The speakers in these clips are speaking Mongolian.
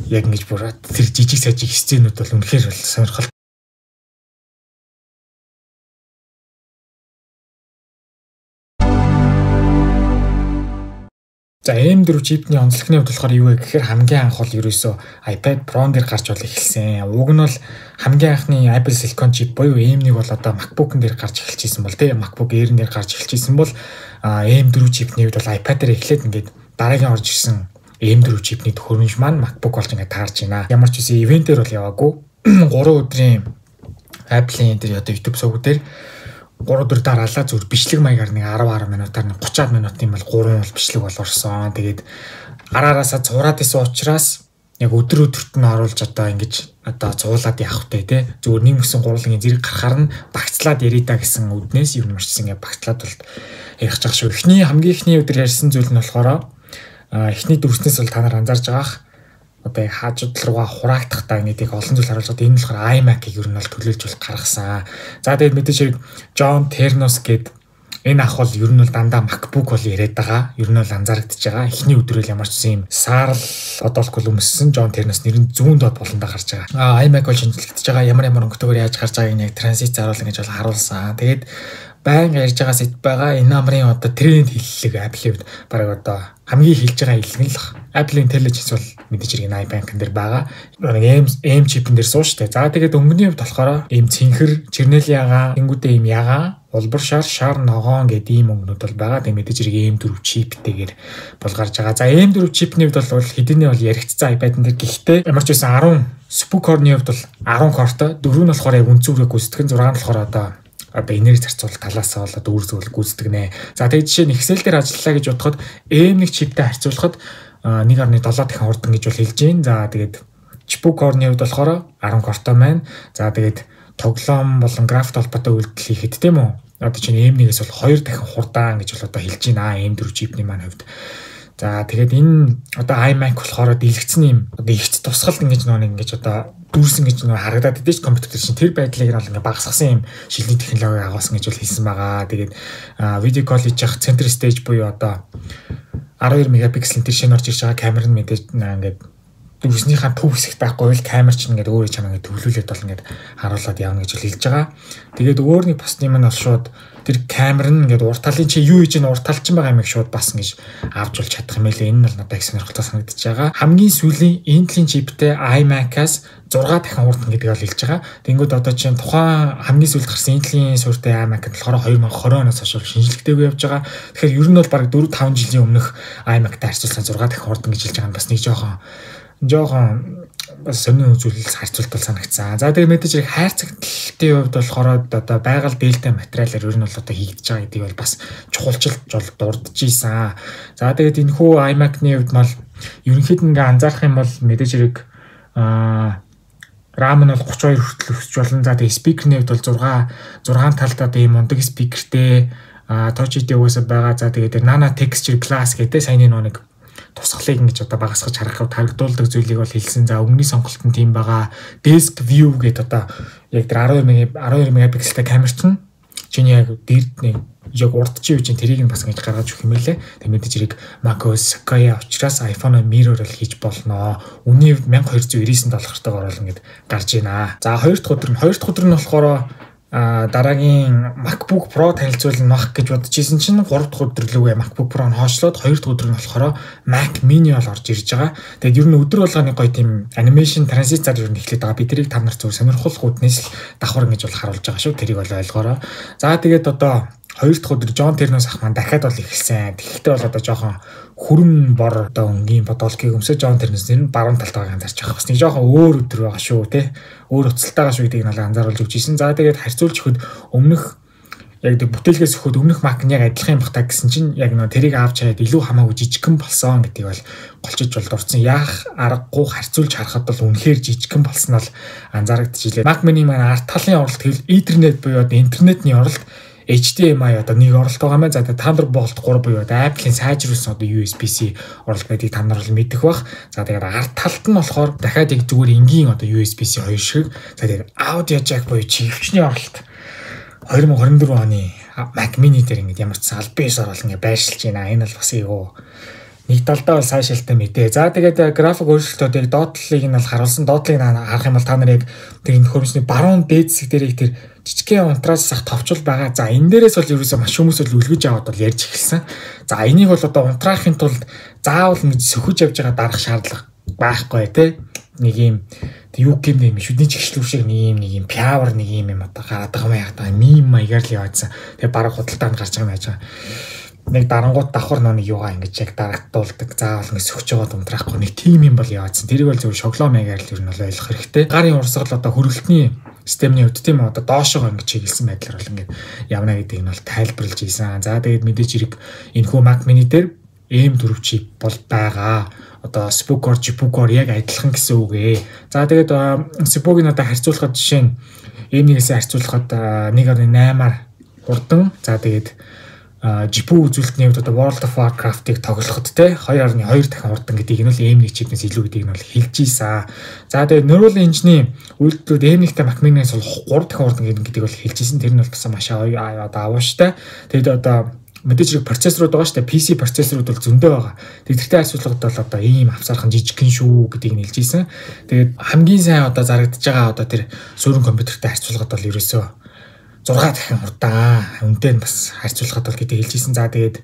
яг ингэж бүр тэр жижиг сажиг сценүүд бол үнэхээр бол сонирхол. За M4 чипний онцлогны хувьд болохоор юу вэ гэхээр хамгийн анх бол ерөөсөө iPad Pro дээр гарч бол эхэлсэн. Уг нь бол хамгийн анхны Apple Silicon chip буюу M1 бол одоо MacBook-н дээр гарч эхэлчихсэн бол тийм MacBook Air-н дээр гарч эхэлчихсэн бол M4 чипний хувьд бол iPad дээр эхлээд ингээд дараагийн орж ирсэн M4 чипний төхөөрөмж маань MacBook болж ингээд таарч байна. Ямар ч үсэн ивентээр бол яваагүй. 3 өдрийн Apple-ийн дээр одоо YouTube сувг дээр 3 өдөр дараалал зөв бичлэг маягаар нэг 10 минутаар нэг 30 минутын бол 3 бол бичлэг бол орсон. Тэгээд араараасаа цувраад исэн учраас яг өдрөд нь оруулж одоо ингэж одоо цуулаад явах вэ те. Зөвхөн нэг мөсөн гурвалгийн зэрэг гарахаар нь багцлаад яриада гэсэн үднээс юу юмшсэн ингээ багцлаад бол ярих чах шүү. Хамгийн ихний өдөр ярьсан зүйл нь болохоор эхний дүрснээс бол та нар анзаарж байгаах одоо хаажууд руугаа хураагдах та ингээд их олон зүйл харуулж байгаа. Энэ нь болохоор iMac-ийг ер нь бол төлөөлж бол гаргасан. За тэгээд мэдээж хэрэг John Ternos гээд энэ ах бол ер нь бол дандаа MacBook бол яриад байгаа. Ер нь бол анзаарэгдэж байгаа. Эхний өдрөл ямар ч юм саарл одоолгүй өмссөн John Ternos нэр нь зүүн доод болондоо гарч байгаа. iMac бол шинжилэгдэж байгаа. Ямар өнгөтэйгээр яаж гарч байгааг яг транзит заруулна гэж бол харуулсан. Тэгээд баян ярьж байгаа сэт байгаа энэ намрын одоо тренд хиллэг Apple-ийн бараг одоо хамгийн хэлж байгаа хэлнэ л Apple Intelligence бол мэдээж хэрэг iBank-ын дээр байгаа. Нэг M chip-ын дээр сууштай. За тэгээд өнгөний хувьд болохоор ийм цэнхэр, чернэл ягаан, тэнгүүдээ ийм ягаан, улбар шар ногоон гэдэг ийм өнгөнүүд бол байгаа. Тэгээд мэдээж хэрэг M4 chip-тэйгээр бол гарч байгаа. За M4 chip-ний хувьд бол хэдийнэ бол яригдсан iPad-ын дээр гэхдээ ямар ч байсан 10 Super Core-ны хувьд бол 10 core-той, 4 нь болохоор яг үнцүүрээ гүйцэтгэн, 6 нь болохоор одоо энерги зарцуулалт талаасаа бол одоо үр зөвлөл гүйцэтгэнэ. За тэгээд жишээ нь Excel дээр ажиллалаа гэж бодоход M1 чиптэй харьцуулахад 1.7 дахин хурдан гэж бол хэлж байна. За тэгээд Super Core-ны хувьд болохоор 10 core-той байна. За тэгээд тоглоом болон график холбоотой үйлдэл хийхэд тийм үү? Одоо чинь M1-ээс бол 2 дахин хурдан гэж бол одоо хэлж байна. M4 чипний маань хувьд. За тэгээд энэ одоо iMac болохоор дэлгэцсэн юм одоо ихт тусгалт ингэж ингэж одоо дүүрсэн гэж харагдаад байдаг ш компьютер дээр чинь тэр байдлыг нь бол ингээ багасгасан юм шилний технологи агуулсан гэж бол хэлсэн байгаа. Тэгээд видео колл хийж явах center stage буюу одоо 12 мегапикселийн тэр шинэ орж ирж байгаа камер нь мэдээж ингээд дүүрснийхаа төв хэсэгт байхгүй л камер чинь ингээд өөрөө чамаа ингээд төвлүүлээд бол ингээд харуулад явна гэж хэлж байгаа. Тэгээд өөр нэг постны маань бол шууд тэр камер нь ингээд урт талын чи юу хийж ийн урт тал чинь байгаа юм их шууд бас ингэж авч болж чадах юм байлээ. Энэ нь бол надад их сонирхолтой санагдаж байгаа. Хамгийн сүүлийн Intel чиптэй iMac-аас 6 дахин хурдан гэдгийг бол хэлж байгаа. Тэнгүүд одоо чинь тухайн хамгийн сүүлд гарсан Intel-ийн суурьтай iMac нь болохоор 2020 оноос хойш шинжилгээтэйг явж байгаа. Тэгэхээр ер нь бол бараг 4-5 жилийн өмнөх iMac-тай харьцуулсан 6 дахин хурдан гэж хэлж байгаа нь бас нэг жоохон бас сонин үзүүлэл харьцуулт бол санагцсан. За тэгээд мэдээж хэрэг хайрцагталтын хувьд болохоор одоо байгаль дээлтэй материалаар ер нь бол одоо хийгдэж байгаа гэдгийг бол бас чухалчилж бол дурдж ийсэн. За тэгээд энэ хүү iMac-ны хувьд бол ерөнхийд нь ингээ анзаарах юм бол мэдээж хэрэг RAM нь бол 32 хүртэл өсч болно. За тэгээд speaker-ний хувьд бол 6 талдаа ийм мундаг speakerтэй Touch ID угаасаа байгаа. За тэгээд Nano Texture Plus гэдэг сайн нэг тусгалыг ингэж одоо багасгаж харахад харагдуулдаг зүйлийг бол хэлсэн. За өмнөний сонголт нь тийм байгаа. Desk View гэдэг одоо яг тэр 12 мегапикселтэй камер чинь яг дэрд нэг яг урдчийн үеийн тэрийг нь бас ингэж гаргаж өгөх юм байлээ. Тэг мэдээж хэрэг macOS Sequoia учраас iPhone Mirror л хийж болно. Үний $1299 тойгоор бол ингэж гарч байна. За хоёр дахь өдөр нь болохоор дараагийн MacBook Pro танилцуулна мах гэж бодож исэн чинь 3 дахь өдөр лүгээ MacBook Pro-г хойшлоод 2 дахь өдөр нь болохоор Mac Mini бол орж ирж байгаа. Тэгээд ер нь өдөр болгоны гоё тийм animation transit зар ер нь эхлээд байгаа. Би тэрийг та нар зөв сонирхол үднээс л давхар ингэж бол харуулж байгаа шүү. Тэрийг бол ойлгоорой. За тэгээд одоо 2 дахь өдөр John Ternos ах маань дахиад бол эхэлсэн. Тэгэхдээ бол одоо жоохон хүрэн бор одоо өнгийн бодолкийг өмсөж John Ternos нэр нь баруун талд байгааг анзаарч байгаа. Бас нэг жоохон өөр өдөр байгаа шүү те. Өөр уцалтайгаа шүү гэдгийг нь анзааруулж өгч ийсэн. За тэгээд харьцуулж өгөхөд өмнөх яг бүтээлгээс өгөхөд өмнөх Mac нь яг адилхан юм бах та гэсэн чинь яг нөө тэрийг авч хаад илүү хамаагүй жижигхэн болсон гэдгийг бол голчиж бол дурдсан. Яах аргагүй харьцуулж харахад бол үнэхээр жижигхэн болсон нь анзаарэгдчихлээ. Mac Mini маань арт талын оролт гэвэл Ethernet буюу интернетний оролт HDMI одоо нэг оролт байгаа мэн. За Thunderbolt 3 буюу Apple-ийн сайжруулсан одоо USB-C оролт байдгийг та нар бол мэдэх бах. За тэгээд арт талд нь болохоор дахиад яг зүгээр энгийн одоо USB-C 2 шиг. За тэгээд audio jack буюу чивчний оролт 2024 оны Mac Mini дээр ингэж ямар ч салбын орол ингэ байршилж байна. Энэ бол бас айгүй нэг талдаа бол сайшаалтай мэдээ. За тэгээд график өөрчлөлтүүдийг доотлолыг нь бол харуулсан. Доотлолыг харах юм бол та нар яг тэр хөрөмсний баруун дээд хэсэг дээр их тэр жижигхэн унтраас сах товчул байгаа. За энэ дээрээс бол ерөөсөө маш хүмүүс бол үлгэж аваад бол ярьж эхэлсэн. За энийг бол одоо унтраахын тулд заавал ингэж сөхөж явж байгаа дарах шаардлага байхгүй тий. Нэг юм юу гэмнэ юм шүдний чигшлүү шиг нэг юм пиавер нэг юм одоо гараад байгаа мим маягаар л яваадсан. Тэгээ бараг худалдаанд гарч байгаа юм байж байгаа. Нэг дарангууд давхар нэг юугаа ингэж яг дарагдуулдаг. Заавал ингэ сөхөж яваад унтраахгүй нэг тим юм бол яваадсан. Тэрийг бол зөв шоглоо маягаар л ер нь бол ойлгох хэрэгтэй. Гарын урсгал одоо хөргөлтний системний хувьд тийм одоо доошоо ингэж чиглэсэн байдлаар бол ингэ явна гэдгийг нь бол тайлбарлаж ийсэн. За тэгээд мэдээж хэрэг энэхүү Mac Mini дээр M4 чип бол байгаа. Одоо Spoocore, Jipugore яг адилхан гэсэн үг ээ. За тэгээд Spoocore-ыг одоо харьцуулахад жишээ нь M1-ээс харьцуулахад 1.8-аар хурдан. За тэгээд Jipu үзүүлэлтний хувьд одоо World of Warcraft-ыг тоглоход те 2.2 дахин хурдан гэдгийг нь л M1 чипнээс илүү гэдгийг нь бол хэлж ийсэн. За тэгээд Neural Engine-ийн үйлдэлүүд M1-тэй Mac Mini-ээс бол 3 дахин хурдан гэдгийг бол хэлж ийсэн. Тэр нь бол бас маш одоо авууштай. Тэгээд одоо мэдээж хэрэг процессорууд байгаа шүү дээ. PC процессорууд бол зөндөө байгаа. Тэгэртэй харьцуулахад бол одоо ийм авсархан жижигхэн шүү гэдгийг нь хэлж ийсэн. Тэгээд хамгийн сайн одоо зарагдж байгаа одоо тэр суурин компьютертэй харьцуулахад бол ерөөсөө 6 дахин хурдан. Үнэтэй нь бас харьцуулахад бол гэдэг хэлж ийсэн. За тэгээд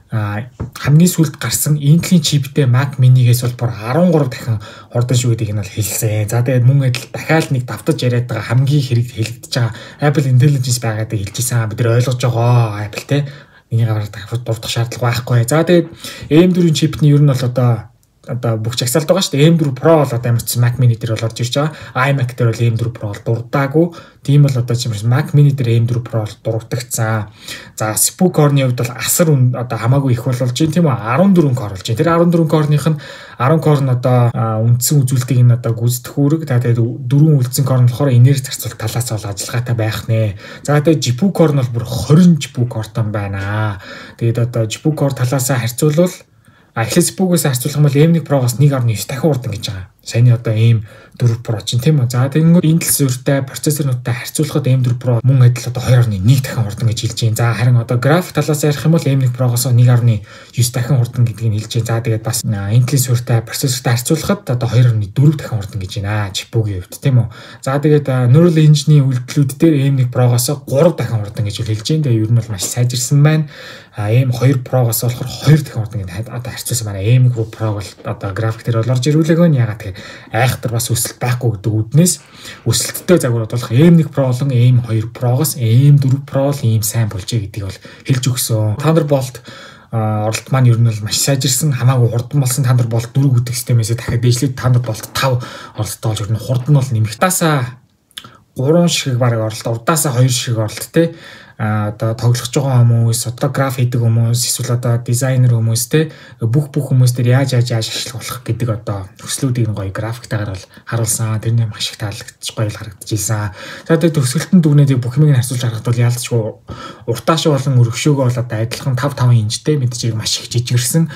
хамгийн сүүлд гарсан Intel-ийн чиптэй Mac Mini-гээс бол бүр 13 дахин хурдан шүү гэдгийг нь бол хэлсэн. За тэгээд мөн адил дахиад нэг давтаж яриад байгаа хамгийн хэрэг хэлэгдэж байгаа Apple Intelligence байгаадыг хэлж ийсэн. Бид нар ойлгож байгаа Apple те энийг дурдах шаардлага байхгүй. За тэгээд M4 чипний ер нь бол одоо бүх чагсаалт байгаа шүү дээ. M4 Pro бол одоо ямар ч Mac Mini дээр бол орж ирж байгаа. iMac дээр бол M4 Pro бол дурдаагүй. Тийм бол одоо чимээс Mac Mini дээр M4 Pro бол дурдагцсан. За Spoocore-ны хувьд бол асар одоо хамаагүй их болж байна тийм үү? 14 core болж байна. Тэр 14 core-ных нь 10 core нь одоо үндсэн үзүүлэлтийг нь одоо гүйцэтгэх үүрэг. Тэгээд 4 үлдсэн core нь болохоор энерги зарцуулах талаас бол ажиллагаатай байх нэ. За тэгээд Jipugore нь бол бүр 20 Jipugore тань байна. Тэгээд одоо Jipugore талаасаа харьцуулбал эхлээд Spoocore-с харьцуулах юм бол M1 Pro-гоос 1.9 дахин хурдан гэж байгаа. Саяны одоо M4 Pro чинь тийм үү. За тэгэнгүүт Intel суурьтай процессорнуудтай харьцуулахад M4 Pro мөн адил одоо 2.1 дахин хурдан гэж хэлж байна. За харин одоо график талаас ярих юм бол M1 Pro-гоос 1.9 дахин хурдан гэдгийг нь хэлж байна. За тэгээд бас Intel суурьтай процессортай харьцуулахад одоо 2.4 дахин хурдан гэж байна. Jipugore-ийн хувьд тийм үү. За тэгээд Neural Engine-ийн үйлдэлүүд дээр M1 Pro-гоос 3 дахин хурдан гэж хэлж байна. Тэгээд ер нь бол маш сайжирсан байна. M2 Pro-гоос болохоор 2 дахин хурдан гэдэг одоо харьцуулсан байна. M1 Pro бол одоо график дээр бол орж ирүүлээгөө ягаад тэгэхээр айхтар бас өсөлт байхгүй гэдэг үднээс өсөлттэй загварууд болох M1 Pro болон M2 Pro-гоос M4 Pro л ийм сайн болжээ гэдгийг бол хэлж өгсөн. Thunderbolt оролт маань ер нь бол маш сайжирсан, хамаагүй хурдан болсон. Thunderbolt 4 гэдэг системээс дахиад дээшлээд Thunderbolt 5 оролттой болж ер нь хурдан бол нэмэх. Удаасаа 3 шиг баг оролт, удаасаа 2 шиг оролт те одоо тоглож байгаа хүмүүс, одоо граф хийдэг хүмүүс, эсвэл одоо дизайнер хүмүүс те бүх хүмүүс дээр яаж ашиглах болох гэдэг одоо төслүүдийг гоё графиктайгаар бол харуулсан. Тэрний маш их таалагдчих гоё харагдчихсан. За тэгээд төсөлтөнд дүгнээд бүх юмыг харьцуулж харахад бол ялцгүй уртааш болон өргөшөөгөө бол одоо адилхан 5.5 инчтэй мэдээж маш их жижигэрсэн.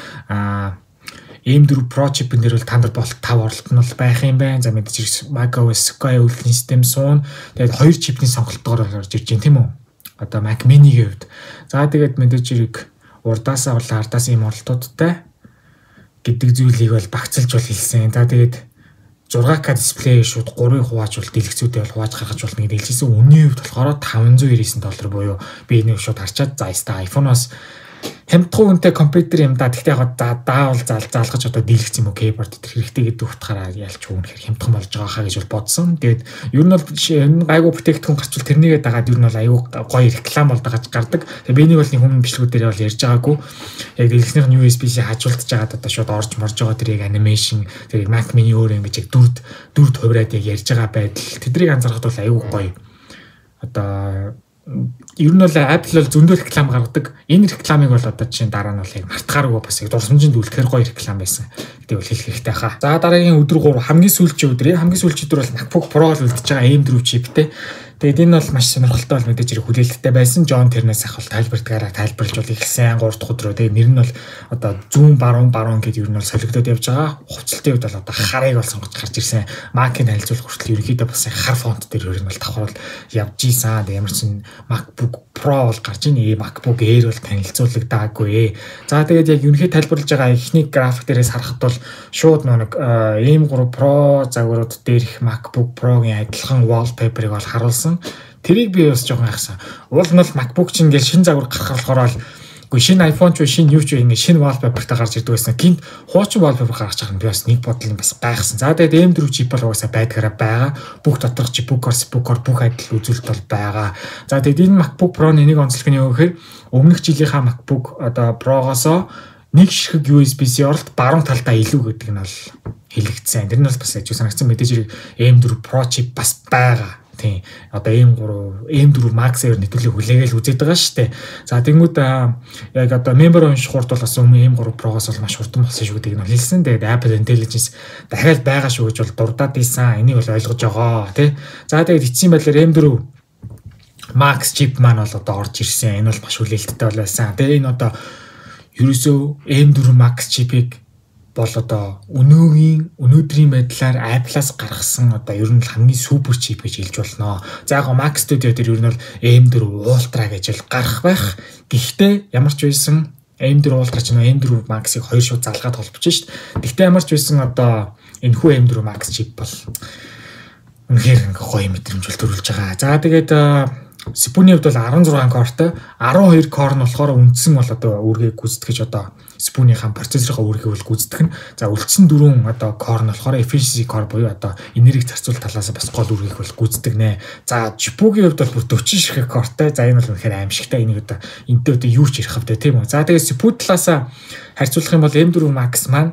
M4 Pro chip-ын дээр бол Thunderbolt 5 оролт нь бол байх юм байна. За мэдээж macOS Sky үйлдвэрлэлийн систем суун. Тэгээд 2 чипний сонголтоор орж ирж байна тийм үү? Одоо Mac Mini-ийн хувьд. За тэгээд мэдээж хэрэг урдаасаа бол ардаас ийм оролтуудтай гэдэг зүйлийг бол багцлж бол хэлсэн. За тэгээд 6K дисплей шууд 3-ыг хувааж бол дэлгэцүүдээ бол хувааж гаргаж болно гэдэг хэлсэн. Үнийн хувьд болохоор $599 буюу би энийг шууд харчаад за iPhone-оос хямдхан үнэтэй компьютер юм да. Гэхдээ яг даавал заалгаж одоо дийлгц юм уу keyboard хэрэгтэй гэдэг утгаараа ялч үнэхээр хямдхан болж байгаа хаа гэж бол бодсон. Тэгээд ер нь бол гайгүй бүтээгдэхүүн гарчвал тэрнийгээ дагаад ер нь бол аюу гоё реклам болдог гэж гардаг. Тэгээд би нэг бол хүмүүс бичлэгүүдээр бол ярьж байгаагүй. Яг дэлгэцнийх нь USB-C хажуулдаж байгаад одоо шууд орж морж байгаа тэрийг анимашн тэрийг Mac Mini өөр ингэж яг дүрд хувираад яг ярьж байгаа байдал тэдрийг анзаарахад бол аюу гоё. Одоо ер нь бол Apple бол зөндөө реклам гаргадаг. Энэ рекламыг бол одоо чинь дараа нь бол яг мартахааргүй бас яг дурсамжинд үлдэхээр гоё реклам байсан. Гэдэг бол хэлэх хэрэгтэй хаа. За дараагийн өдөр 3 хамгийн сүүлчийн өдөр бол MacBook Pro л үлдэж байгаа M4 чиптэй. Тэгээд энэ бол маш сонирхолтой бол мэдээж хэрэг хүлээлттэй байсан. John тэрнээс ах бол тайлбарлаж бол эхэлсэн 3 дахь өдрөө. Тэгээд нэр нь бол одоо зүүн баруун гэдэг ер нь бол солигдоод явж байгаа. Хувцалтын үед бол одоо харыг бол сонгож гарч ирсэн. Mac-ийн танилцуулах хүртэл ерөнхийдөө бас хар фонт дээр ер нь бол давхар бол явж ийсэн. Тэгээд ямар ч н MacBook MacBook Pro бол гарч ийн. MacBook Air бол танилцуулагдаагүй. За тэгээд яг ерөнхий тайлбарлаж байгаа эхний график дээрээс харахад бол шууд нэг M3 Pro загварууд дээрх MacBook Pro-гийн адилхан wallpaper-ыг бол харуулсан. Тэрийг би бас жоохон хайхсан. Уул нь бол MacBook чинь ингээл шинэ загвар гаргахаар болохоор үгүй шинэ iPhone ч шинэ юу ч ингэ шинэ wallpaper-тай гарч ирдэг байсан. Гинт хуучин wallpaper гаргаж байгаа юм би бас нэг бодол бас гайхсан. За тэгээд M4 chip бол угаасаа байдгаараа байгаа. Бүх доторх chip бүх бүх адил үзүүлэлт бол байгаа. За тэгээд энэ MacBook Pro-ны нэг онцлог нь юу гэхээр өмнөх жилийнхаа MacBook одоо Pro-гоосоо нэг ширхэг USB-C оролт баруун талдаа илүү гэдэг нь бол хэлэгдсэн. Тэр нь бас ажиг санагдсан мэдээж M4 Pro chip бас байгаа. Тийм. Одоо M4 Max-ээр нэтүүлэг хүлээгээл үзээд байгаа шүү дээ. За тэгмүүд яг одоо member унших хурд бол бас M3 Pro-гоос бол маш хурдан болсон шүү гэдгийг нь хэлсэн. Тэгээд Apple Intelligence дахиад байгаа шүү гэж бол дурдаад ийсэн. Энийг бол ойлгож байгаа тий. За тэгээд эцсийн байдлаар M4 Max chip маань бол одоо орж ирсэн. Энэ бол маш хүлээлттэй байсан. Тэгээд энэ одоо ерөөсөө M4 Max chip-ийг бол одоо өнөөдрийн байдлаар Apple-аас гаргасан одоо ер нь хамгийн супер чип гэж хэлж болно. За яг Mac Studio дээр ер нь бол M4 Ultra гэж л гарах байх. Гэхдээ ямар ч байсан M4 Ultra ч M4 Max-ыг хоёр шууд залгаад холбож шít. Гэхдээ ямар ч байсан одоо энэхүү M4 Max чип бол үнэхээр гоё мэдрэмж төрүүлж байгаа. За тэгээд CPU-ний хувьд бол 16 core-тай 12 core нь болохоор үндсэн бол одоо үүргээ гүйцэтгэж одоо CPU-ийнхаа процессорынхаа үүргээ бол гүйцэтгэх нь. За үлдсэн 4 одоо core нь болохоор efficiency core буюу одоо энерги зарцуулах талаас бас гол үүргийг бол гүйцэтгэнэ. За GPU-гийн хувьд бол бүр 40 ширхэг core-тай. За энэ бол үнэхээр аимшигтай. Энийг одоо энэтэй одоо юу ч ярих вэ тийм үү. За тэгээд CPU талаас харьцуулах юм бол M4 Max маань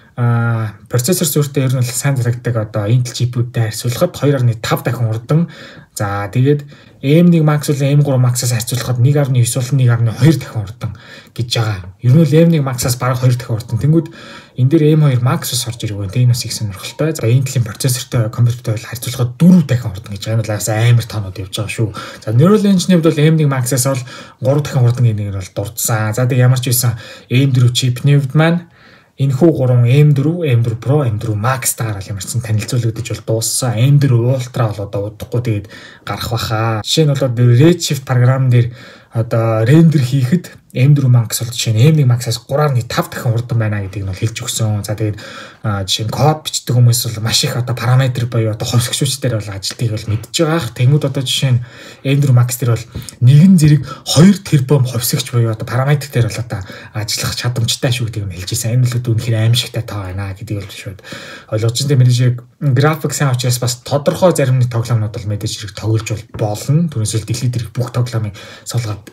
процессор сүртэй ер нь сайн зарагддаг одоо Intel GPU-тэй харьцуулахад 2.5 дахин урдан. За тэгээд M1 Max бол M3 Max-аас харьцуулахад 1.9 бол 1.2 дахин урдан гэж байгаа. Ер нь бол M1 Max-аас бараг 2 дахин урдан. Тэнгүүд энэ дээр M2 Max-аас орж ирэх вэ. Энэ бас их сонирхолтой. За Intel-ийн процессортой компьютертэй харьцуулахад 4 дахин урдан гэж байгаа. Энэ бол амар тоонууд явж байгаа шүү. За Neural Engine-ийн хувьд бол M1 Max-аас бол 3 дахин урдан энийг бол дурдсан. За тэгээд ямар ч байсан M4 chip-ний хувьд маань энэхүү 3 M4 Pro, M4 Max таарал ямарчсан танилцуулагдаж бол дууссан. M4 Ultra бол одоо удахгүй тэгээд гарах баха. Жишээ нь бол Redshift програм дээр одоо рендер хийхэд M4 Max бол жишээ нь M1 Max-аас 3.5 дахин урдан байна гэдгийг нь хэлж өгсөн. За тэгээд жишээ нь код бичдэг хүмүүс бол маш их одоо параметр буюу одоо хувьсгчүүчдээр бол ажилтгийг бол мэдж байгаа. Тэнгүүд одоо жишээ нь M4 Max дээр бол нэгэн зэрэг 2 тэрбум хувьсгч буюу одоо параметр дээр бол одоо ажиллах чадамжтай шүү гэдгийг нь хэлж ирсэн. Энэ л үнэхээр аимшигтай тоо байна гэдгийг бол шууд ойлгож байна. Мэдээж график сайн учраас бас тодорхой зарим нэг тоглоомнууд бол мэдээж хэрэг тоглож болно. Түүнээс л дэлхийд ирэх бүх тоглоомыг суулгаад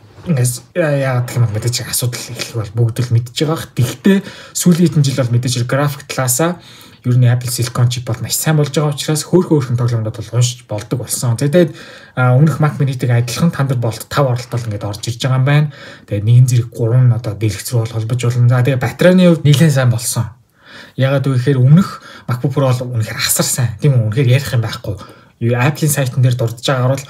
яагаад гэх юм бэ мэдээж асуудал их бол бүгд л мэдж байгаа. Гэхдээ сүүлийн хэдэн жил бол мэдээж график талаасаа ер нь Apple Silicon chip бол маш сайн болж байгаа учраас хөөрхөн тоглоомнууд бол уншиж болдог болсон. Тэгээд өмнөх Mac Mini-тэй адилхан Thunderbolt 5 оролтол ингээд орж ирж байгаа юм байна. Тэгээд нэгэн зэрэг 3 одоо дэлгэц рүү холбож болно. За тэгээд батарейны хувьд нэлээд сайн болсон. Ягаад гэвэл өмнөх MacBook Pro бол үнэхээр асар сайн. Тийм үү? Үнэхээр ярих юм байхгүй. Apple-ийн сайтн дээр дурдж байгаагаар бол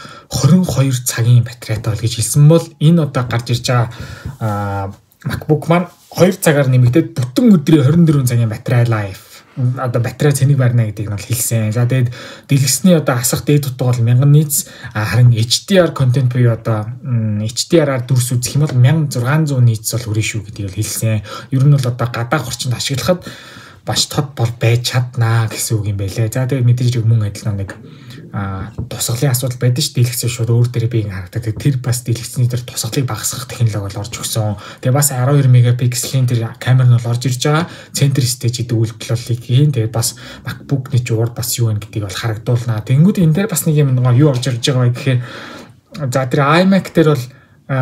22 цагийн батарейтай бол гэж хэлсэн бол энэ одоо гарч ирж байгаа MacBook маань 2 цагаар нэмэгдээд бүтэн өдрийн 24 цагийн батарей life одоо батарей цэнийг барьна гэдгийг нь хэлсэн. За тэгээд дэлгэсний одоо асах дээд утга бол 1000 нийц харин HDR контент буюу одоо HDR-аар дүрс үзэх юм бол 1600 нийц бол хүрэн шүү гэдгийг хэлсэн. Ер нь бол одоо гадаах орчинд ашиглахад баш тод бол байж чаднаа гэсэн үг юм байлээ. За тэгээд мэдээж мөн адилхан нэг тусгалын асуудал байдаг ш дэлгэцээ шууд өөр дээр би харагддаг. Тэр бас дэлгэцний дээр тусгалыг багасгах технологи бол орж өгсөн. Тэгээ бас 12 мегапикселийн тэр камер нь бол орж ирж байгаа. Center stage гэдэг үйлдэлийг хийн. Тэгээ бас MacBook-ны ч урд бас юу вэ гэдгийг бол харагдуулнаа. Тэнгүүд энэ дээр бас нэг юм юу орж ирж байгаа вэ гэхээр за тэр iMac дээр бол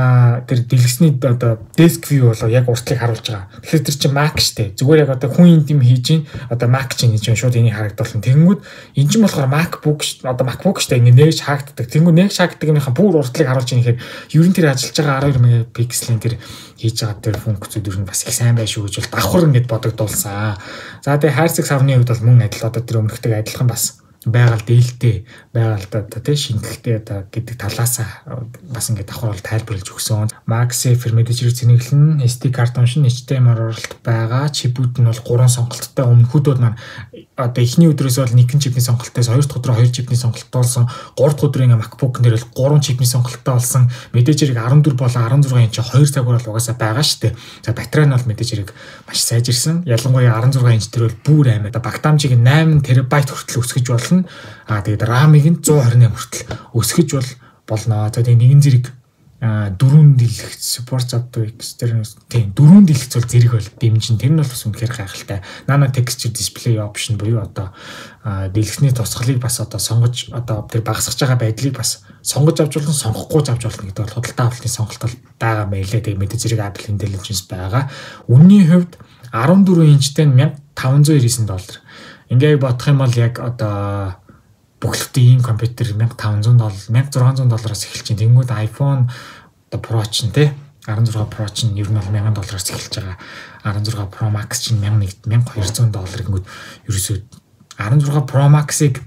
тэр дэлгэсний одоо desk view болоо яг уртлыг харуулж байгаа. Тэгэхээр тэр чинь Mac штэ. Зүгээр яг одоо хүн юм хийж ийн одоо Mac чинь гэж шууд энийг харагдуулна. Тэнгүүд энэ чинь болохоор MacBook одоо MacBook штэ ингэ нээж хаагддаг. Тэнгүүд нээж хаагддаг юмнийхаа бүр уртлыг харуулж ийн гэхээр ерөн тэр ажиллаж байгаа 12 мегапикселийн тэр хийж байгаа тэр функцүүд ер нь бас их сайн байх шүү гэж бол давхар ингэж бодогдуулсан. За тэгээ хайрцаг савны хувьд бол мөн адил одоо тэр өмнөхтэй адилхан бас байгаль дээлтэй байгальтай тий шингэхтэй одоо гэдэг талаас бас ингээд давхар бол тайлбарлаж өгсөн. MagSafe мэдээж зэрэглэн SD карт уншин HDMI оролт байгаа. Чипүүд нь бол 3 сонголттой өмнөхүүдүүд маань одоо эхний өдрөөс бол 1 чипний сонголтоос 2 дахь өдрөө 2 чипний сонголттой болсон. 3 дахь өдрийн MacBook дээр бол 3 чипний сонголттой болсон. Мэдээж хэрэг 14 болон 16 инч 2 цагаар бол угаасаа байгаа шүү дээ. За батарей нь бол мэдээж хэрэг маш сайжирсан. Ялангуяа 16 инч дээр бол бүр аймаа. Багтаамжийг 8 терабайт хүртэл өсгөж болно. Тэгээд RAM-ыг нь 128 хүртэл өсгөж болно. За тэгээд нэгэн зэрэг 4 дэлгэц support авдаг external тийм 4 дэлгэц бол зэрэг бол дэмжин. Тэр нь бол бас үнэхээр гайхалтай. Nano texture display option буюу одоо дэлгэцний тусгалыг бас одоо сонгож одоо тэр багасгаж байгаа байдлыг бас сонгож авч болно, сонгохгүй авч болно гэдэг бол худалдаа авалтын сонголт бол байгаа мэлээ. Тэгээ мэдээ зэрэг Apple Intelligence байгаа. Үнийн хувьд 14 инчтэй $1599. Ингээ бодох юм бол яг одоо бүхэлдээ ийм компьютер $1500, $1600-аас эхэлж байна. Тэнгүүд iPhone одоо Pro ч нэ 16 Pro ч ер нь бол $1000-аас эхэлж байгаа. 16 Pro Max ч $1200 гингүүд ерөөсөө 16 Pro Max-ыг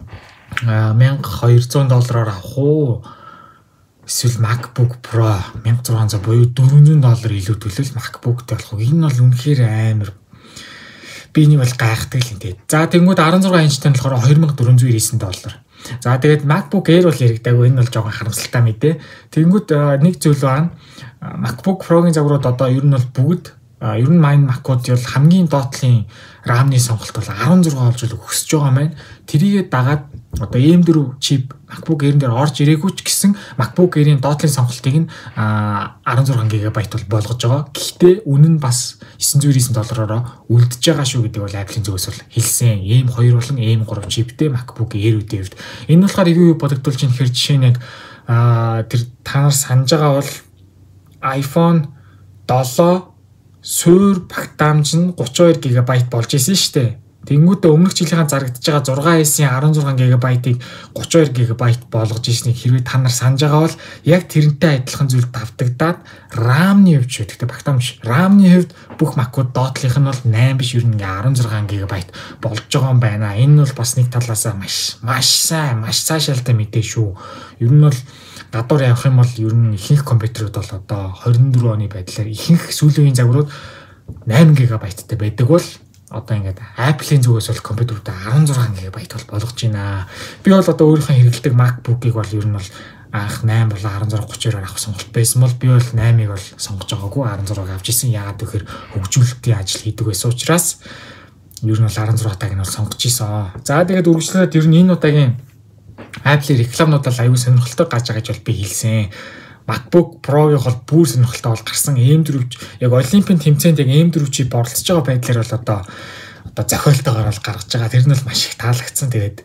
$1200-аар авах уу? Эсвэл MacBook Pro 1600 буюу $400 илүү төлөвл MacBook-тэй болох уу? Энэ бол үнэхээр амар би нэг бол гайхдаг л энэ. За тэнгууд 16 инчтэй нь болохоор $2499. За тэгээд MacBook Air бол яригдаагүй. Энэ бол жоохон харамсалтай мэдээ. Тэнгууд нэг зүйл байна. MacBook Pro-гийн загварууд одоо ер нь бол бүгд ер нь майн Mac-ууд бол хамгийн доотлын RAM-ны сонголт бол 16 болж өсөж байгаа маань. Тэрийгээ дагаад одоо M4 чип MacBook Air дээр орж ирээгүй ч гэсэн MacBook Air-ийн доотлын сонголтыг нь 16 GB бол болгож байгаа. Гэхдээ үнэн нь бас $999-оор үлдэж байгаа шүү гэдэг бол Apple-ийн зүгээс бол хэлсэн. M2 болон M3 чиптэй MacBook Air-үүдийн хувьд. Энэ болохоор юу бодогдуулж ийн гэхээр жишээ нь яг тэр та нар санаж байгаа бол iPhone 7 суур багтаамж нь 32 GB болж исэн шүү дээ. Тэнгүүдээ өмнөх жилийнхэн зарагдаж байгаа 6S-ийн 16 GB-ыг 32 GB болгож ирснийг хэрвээ та нар санаж байгаа бол яг тэрнтэй адилхан зүйл давтагдаад RAM-ны хувьд шүү. Гэхдээ багтаамж RAM-ны хувьд бүх Mac-ууд доотлих нь бол 8 биш ер нь 16 GB болж байгаа юм байна. Энэ бол бас нэг талаасаа маш цаашаалтай мэдээ шүү. Ер нь бол гадуур явах юм бол ер нь ихэнх компьютерууд бол одоо 24 оны байдлаар ихэнх сүүлийн үеийн загварууд 8 GB-тай байдаг бол одоо ингээд Apple-ийн зүгээс бол компьютеруудаа 16 GB бол болгож байна. Би бол одоо өөрийнхөө хэрэглэдэг MacBook-ыг бол ер нь бол анх 8 болоо 1632-аар авах сонголт байсан бол би бол 8-ыг бол сонгож байгаагүй 16-ыг авч ирсэн. Яагаад гэхээр хөгжүүлэлтийн ажил хийдэг байсан учраас ер нь бол 16-таг нь бол сонгож ирсэн. За тэгээд үргэлжлүүлээд ер нь энэ удаагийн Apple-ийн рекламнууд бол аюул сонирхолтой гарч байгаа гэж бол би хэлсэн. MacBook Pro-гийн бол бүр сонирхолтой бол гарсан. M4 яг Олимпийн тэмцээнд яг M4 чип оролцож байгаа байдлаар бол одоо зохиолтойгоор бол гаргаж байгаа. Тэр нь бол маш их таалагдсан. Тэгээд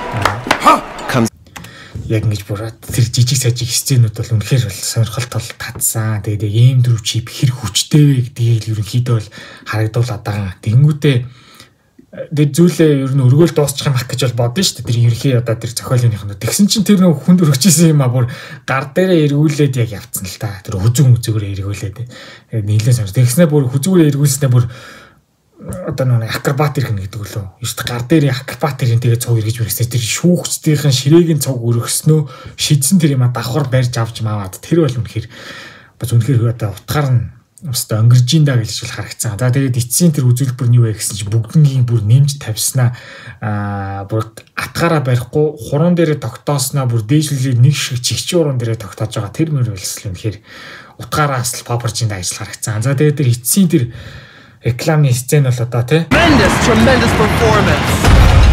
яг ингэж бүр тэр жижиг сажиг сценүүд бол үнэхээр бол сонирхолтой бол татсан. Тэгээд M4 чип хэр хүчтэй вэ гэдгийг ерөнхийдөө бол харагдуулаад байгаа. Тэнгүүтээ тэр зүйлээ ер нь өргөөл дуусчих юм ах гэж бол бодсон шүү дээ. Тэр ерхий одоо тэр зохиолынх нь. Тэгсэн чинь тэр нэг хүнд өргөжсэн юм а бүр гар дээрээ эргүүлээд яг явцсан л та. Тэр хүзүүгээр эргүүлээд. Нийлээ сонир. Тэгснээр бүр хүзүүгээр эргүүлснээр бүр одоо нэг акробат ирэх гэдэг лөө. Ёст гар дээр акробат ирэн тэгээ цог эргэж мэрэгсэн. Тэр шүүгчдийн ширээгийн цог өргөснөө шидсэн тэр юм а давхар барьж авч маваад. Тэр бол үнэхээр бас үнэхээр одоо утгаар нь өстө өнгөржин даа гэж харагдсан. За тэгээд эцсийн тэр үзүүлбэр нь юу вэ гэсэн чинь бүгднгийн бүр нэмж тавьснаа бүр атгаараа барихгүй хуран дээрээ тогтоосноо бүр дээшлэлийг нэг шиг чигчийн уран дээрээ тогтоож байгаа. Тэр мөр үйлсэл үнэхээр утгаараас л папержинд ажил харагдсан. За тэгээд тэр эцсийн тэр рекламны сцен бол одоо тий tremendous performance.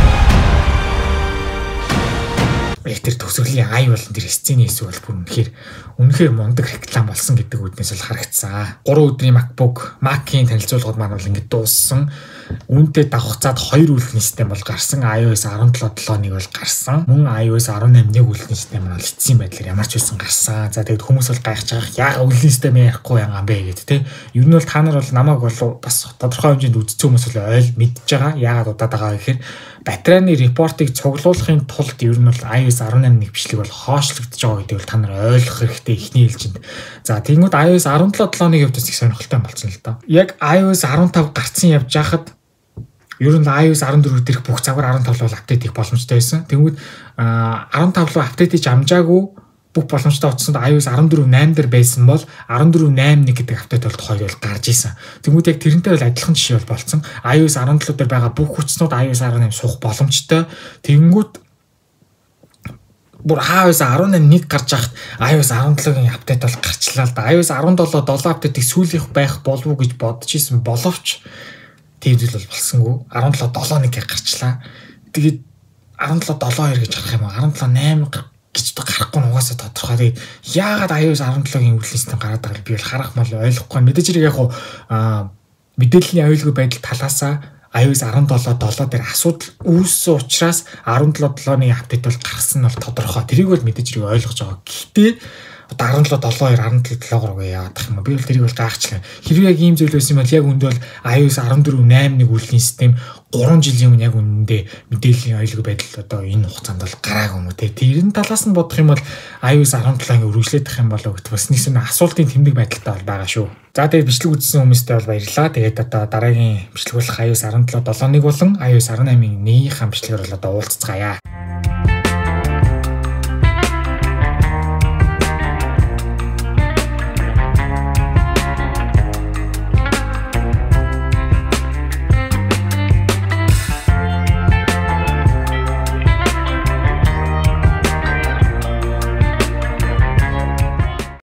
Тэр төгсгөлийн ай болон тэр сцений хэсэг бол бүр үнэхээр мундаг реклам болсон гэдэг үднээс л харагдсан. 3 өдрийн MacBook Mac-ийн танилцуулгууд маань бол ингэ дууссан. Үүнтэй давхцаад 2 үйлдвэрлэлийн систем бол гарсан. iOS 17.7-ыг бол гарсан. Мөн iOS 18-ны үйлдвэрлэлийн систем нь бол эцсийн байдлаар ямар ч байсан гарсан. За тэгээд хүмүүс бол гайхаж байгаа. Яагаад үйлдвэрлэлийн систем ярихгүй юм бэ гэдэг тий. Ер нь бол та нар бол намайг бол бас тодорхой хэмжээнд үзсэн хүмүүс бол мэдж байгаа. Яагаад удаад байгаа гэхээр батарейны репортыг цуглуулахын тулд ер нь бол iOS 18-ны бичлэг бол хоошлогдож байгаа гэдэг бол та нар ойлгох хэрэгтэй ихний ээлжинд. За тэгмүүд iOS 17.7-ны хувьд их сонирхолтой болсон л доо. Яг iOS 15 гарцсан явж байхад ер нь iOS 14 дээрх бүх загвар 15 бол апдейт хийх боломжтой байсан. Тэгмүүд 15 руу апдейт хийж амжаагүй бүх боломжтой утсанд iOS 14.8 дээр байсан бол 14.8.1 гэдэг апдейт бол тухайд бол гарч исэн. Тэгмүүд яг тэрнтэй бол адилхан жишээ бол болцсон. iOS 17 дээр байгаа бүх хүчнүүд iOS 18 суух боломжтой. Тэгэнгүүт бүр iOS 18.1 гарч хахад iOS 17-гийн апдейт бол гарчлаа л да. iOS 17 7 апдейтыг сүүлийнх байх болов уу гэж бодож исэн боловч тийм зүйл бол болсонгүй. 17 7.1 гарчлаа. Тэгээд 17 72 гэж гарах юм уу? 17 8 гэж гарахгүй нь угаасаа тодорхой. Тэгээд яагаад iOS 17-гийн үйл систем гараад байгааг би бол харах мал ойлгохгүй. Мэдээж хэрэг яг мэдээллийн аюулгүй байдал талаасаа iOS 17.7 дээр асуудал үүссэн учраас 17.7-ны апдейт бол гарсан нь бол тодорхой. Тэрийг бол мэдээж хэрэг ойлгож байгаа. Гэхдээ одоо 17.7 2 17.3 яагаад гэх юм бэ? Би бол тэрийг бол гайхчлаа. Хэрвээ яг ийм зүйл байсан бол яг үндэ бол iOS 14.8-ны үйлдвэрлэлийн систем 3 жилийн өмнө яг үнэндээ мэдээллийн аюулгүй байдал одоо энэ хугацаанд бол гараагүй юм уу те. Тэрэн талаас нь бодох юм бол iOS 17-ыг үргэлжлүүлэх юм болов гэт бас нэгэн асуултын тэмдэг байдалтай бол байгаа шүү. За тэгээд бичлэг үзсэн хүмүүстээ бол баярлалаа. Тэгээд одоо дараагийн бичлэг болох iOS 17.7-ыг болон iOS 18-ийн нэгнийхээ бичлэгээр бол одоо уулзцгаая.